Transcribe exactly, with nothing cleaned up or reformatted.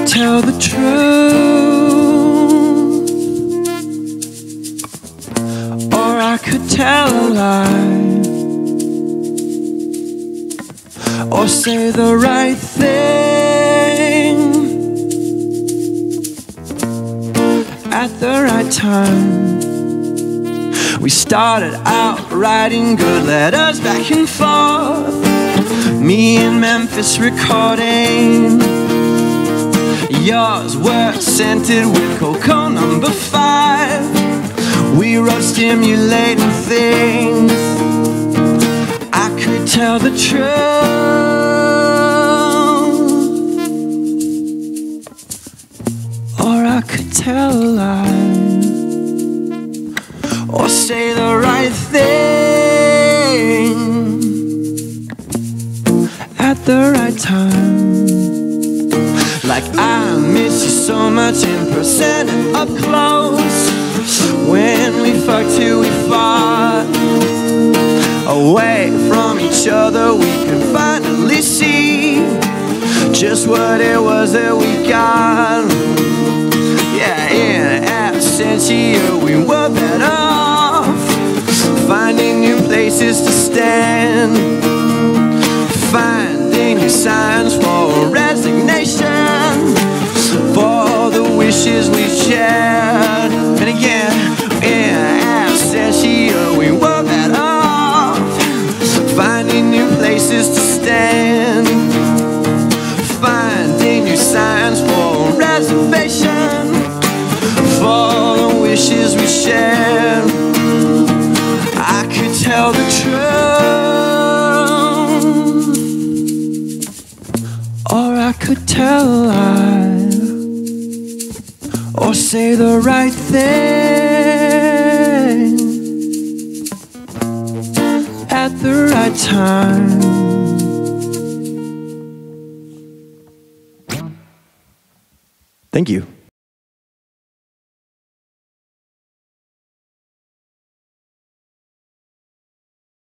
could tell the truth, or I could tell a lie, or say the right thing at the right time. We started out writing good letters back and forth, me in Memphis recording. Yours were scented with Coco number five. We wrote stimulating things. I could tell the truth, or I could tell a lie, or say the right thing at the right time. Like I miss you so much in person and up close. When we fucked till we fought, away from each other we could finally see just what it was that we got. Yeah, in absentia we were better off, finding new places to stand, finding new signs for resignation, for the wishes we shared. And again, in absentia we were better off, finding new places to stand, finding new signs for reservation, for the wishes we shared. I could tell the truth, or I could tell a lie, or say the right thing at the right time. Thank you.